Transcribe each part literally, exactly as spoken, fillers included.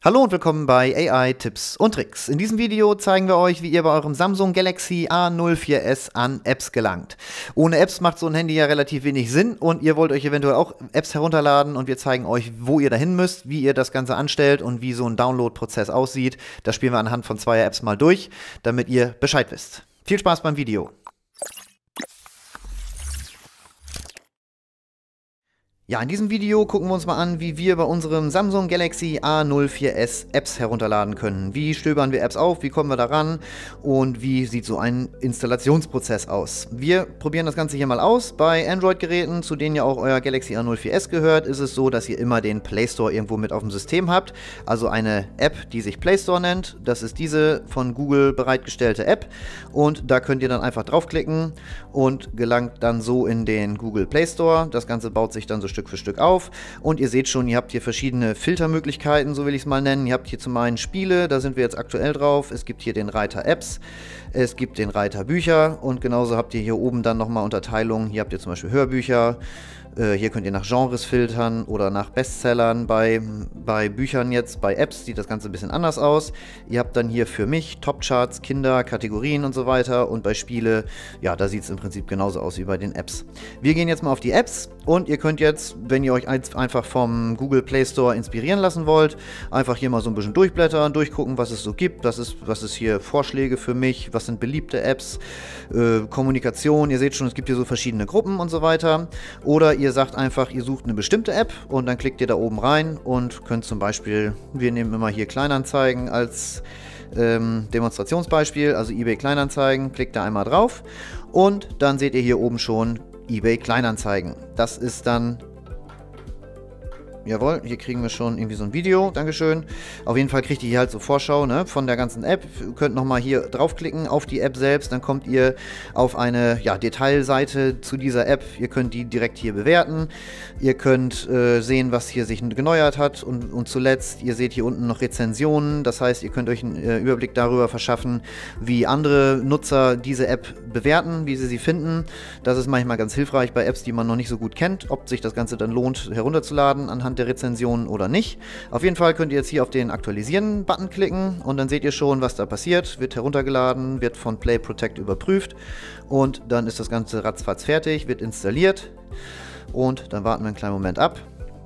Hallo und willkommen bei A I Tipps und Tricks. In diesem Video zeigen wir euch, wie ihr bei eurem Samsung Galaxy A null vier S an Apps gelangt. Ohne Apps macht so ein Handy ja relativ wenig Sinn und ihr wollt euch eventuell auch Apps herunterladen und wir zeigen euch, wo ihr dahin müsst, wie ihr das Ganze anstellt und wie so ein Download-Prozess aussieht. Das spielen wir anhand von zwei Apps mal durch, damit ihr Bescheid wisst. Viel Spaß beim Video. Ja, in diesem Video gucken wir uns mal an, wie wir bei unserem Samsung Galaxy A null vier S Apps herunterladen können. Wie stöbern wir Apps auf, wie kommen wir daran und wie sieht so ein Installationsprozess aus. Wir probieren das Ganze hier mal aus. Bei Android-Geräten, zu denen ja auch euer Galaxy A null vier S gehört, ist es so, dass ihr immer den Play Store irgendwo mit auf dem System habt. Also eine App, die sich Play Store nennt. Das ist diese von Google bereitgestellte App und da könnt ihr dann einfach draufklicken und gelangt dann so in den Google Play Store. Das Ganze baut sich dann so Stück für Stück auf und ihr seht schon, ihr habt hier verschiedene Filtermöglichkeiten, so will ich es mal nennen. Ihr habt hier zum einen Spiele, da sind wir jetzt aktuell drauf. Es gibt hier den Reiter Apps, es gibt den Reiter Bücher und genauso habt ihr hier oben dann nochmal Unterteilungen. Hier habt ihr zum Beispiel Hörbücher. Hier könnt ihr nach Genres filtern oder nach Bestsellern. Bei, bei Büchern jetzt, bei Apps sieht das Ganze ein bisschen anders aus. Ihr habt dann hier für mich Topcharts, Kinder, Kategorien und so weiter. Und bei Spiele, ja, da sieht es im Prinzip genauso aus wie bei den Apps. Wir gehen jetzt mal auf die Apps und ihr könnt jetzt, wenn ihr euch einfach vom Google Play Store inspirieren lassen wollt, einfach hier mal so ein bisschen durchblättern, durchgucken, was es so gibt. Was ist, was ist hier Vorschläge für mich? Was sind beliebte Apps? Äh, Kommunikation, ihr seht schon, es gibt hier so verschiedene Gruppen und so weiter. Oder ihr sagt einfach, ihr sucht eine bestimmte App und dann klickt ihr da oben rein und könnt zum Beispiel, wir nehmen immer hier Kleinanzeigen als ähm, Demonstrationsbeispiel, also eBay Kleinanzeigen, klickt da einmal drauf und dann seht ihr hier oben schon eBay Kleinanzeigen. Das ist dann, jawohl, hier kriegen wir schon irgendwie so ein Video, Dankeschön. Auf jeden Fall kriegt ihr hier halt so Vorschau, ne, von der ganzen App. Ihr könnt nochmal hier draufklicken auf die App selbst, dann kommt ihr auf eine ja, Detailseite zu dieser App. Ihr könnt die direkt hier bewerten. Ihr könnt äh, sehen, was hier sich geneuert hat und, und zuletzt, ihr seht hier unten noch Rezensionen. Das heißt, ihr könnt euch einen äh, Überblick darüber verschaffen, wie andere Nutzer diese App bewerten, wie sie sie finden. Das ist manchmal ganz hilfreich bei Apps, die man noch nicht so gut kennt, ob sich das Ganze dann lohnt, herunterzuladen anhand der Rezensionen oder nicht. Auf jeden Fall könnt ihr jetzt hier auf den Aktualisieren-Button klicken und dann seht ihr schon, was da passiert. Wird heruntergeladen, wird von Play Protect überprüft und dann ist das Ganze ratzfatz fertig, wird installiert und dann warten wir einen kleinen Moment ab.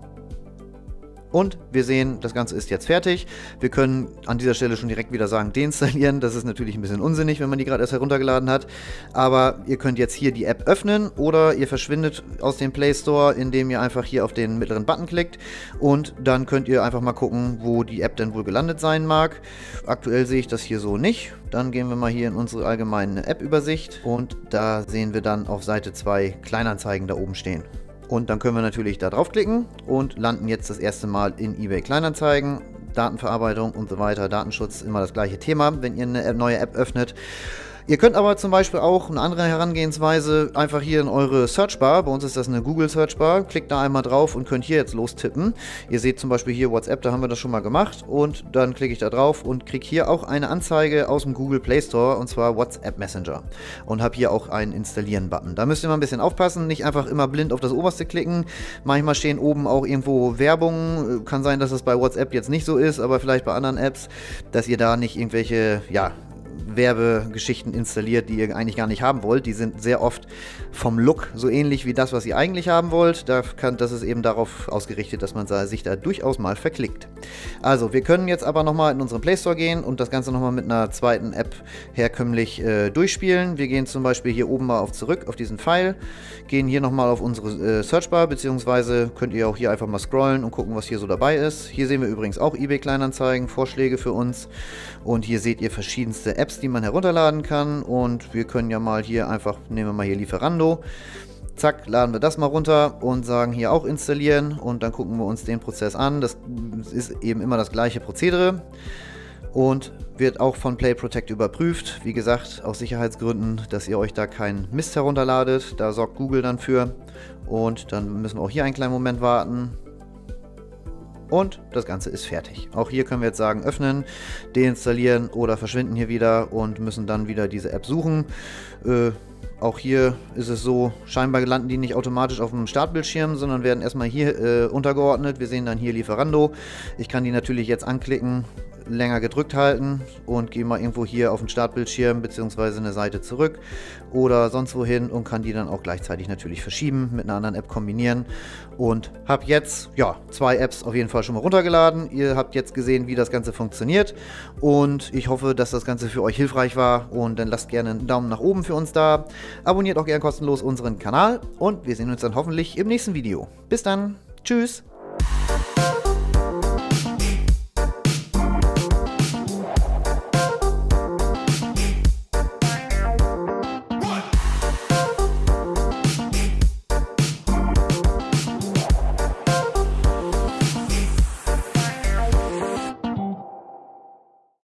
Und wir sehen, das Ganze ist jetzt fertig. Wir können an dieser Stelle schon direkt wieder sagen, deinstallieren. Das ist natürlich ein bisschen unsinnig, wenn man die gerade erst heruntergeladen hat. Aber ihr könnt jetzt hier die App öffnen oder ihr verschwindet aus dem Play Store, indem ihr einfach hier auf den mittleren Button klickt. Und dann könnt ihr einfach mal gucken, wo die App denn wohl gelandet sein mag. Aktuell sehe ich das hier so nicht. Dann gehen wir mal hier in unsere allgemeine App-Übersicht. Und da sehen wir dann auf Seite zwei Kleinanzeigen da oben stehen. Und dann können wir natürlich da draufklicken und landen jetzt das erste Mal in eBay Kleinanzeigen. Datenverarbeitung und so weiter, Datenschutz, immer das gleiche Thema, wenn ihr eine neue App öffnet. Ihr könnt aber zum Beispiel auch eine andere Herangehensweise einfach hier in eure Searchbar, bei uns ist das eine Google Searchbar, klickt da einmal drauf und könnt hier jetzt lostippen. Ihr seht zum Beispiel hier WhatsApp, da haben wir das schon mal gemacht und dann klicke ich da drauf und kriege hier auch eine Anzeige aus dem Google Play Store und zwar WhatsApp Messenger und habe hier auch einen Installieren-Button. Da müsst ihr mal ein bisschen aufpassen, nicht einfach immer blind auf das oberste klicken. Manchmal stehen oben auch irgendwo Werbung, kann sein, dass das bei WhatsApp jetzt nicht so ist, aber vielleicht bei anderen Apps, dass ihr da nicht irgendwelche, ja, Werbegeschichten installiert, die ihr eigentlich gar nicht haben wollt. Die sind sehr oft vom Look so ähnlich wie das, was ihr eigentlich haben wollt. Da kann, das ist eben darauf ausgerichtet, dass man sich da durchaus mal verklickt. Also, wir können jetzt aber nochmal in unseren Play Store gehen und das Ganze nochmal mit einer zweiten App herkömmlich äh, durchspielen. Wir gehen zum Beispiel hier oben mal auf zurück auf diesen Pfeil, gehen hier nochmal auf unsere äh, Searchbar, beziehungsweise könnt ihr auch hier einfach mal scrollen und gucken, was hier so dabei ist. Hier sehen wir übrigens auch eBay Kleinanzeigen, Vorschläge für uns und hier seht ihr verschiedenste Apps, die man herunterladen kann und wir können ja mal hier einfach, nehmen wir mal hier Lieferando, zack, laden wir das mal runter und sagen hier auch installieren und dann gucken wir uns den Prozess an. Das ist eben immer das gleiche Prozedere und wird auch von Play Protect überprüft. Wie gesagt, aus Sicherheitsgründen, dass ihr euch da keinen Mist herunterladet, da sorgt Google dann für und dann müssen wir auch hier einen kleinen Moment warten. Und das Ganze ist fertig. Auch hier können wir jetzt sagen, öffnen, deinstallieren oder verschwinden hier wieder und müssen dann wieder diese App suchen. Äh, auch hier ist es so, scheinbar landen die nicht automatisch auf dem Startbildschirm, sondern werden erstmal hier äh, untergeordnet. Wir sehen dann hier Lieferando. Ich kann die natürlich jetzt anklicken, länger gedrückt halten und gehe mal irgendwo hier auf den Startbildschirm bzw. eine Seite zurück oder sonst wohin und kann die dann auch gleichzeitig natürlich verschieben, mit einer anderen App kombinieren und habe jetzt ja zwei Apps auf jeden Fall schon mal runtergeladen. Ihr habt jetzt gesehen, wie das Ganze funktioniert und ich hoffe, dass das Ganze für euch hilfreich war und dann lasst gerne einen Daumen nach oben für uns da. Abonniert auch gerne kostenlos unseren Kanal und wir sehen uns dann hoffentlich im nächsten Video. Bis dann, tschüss!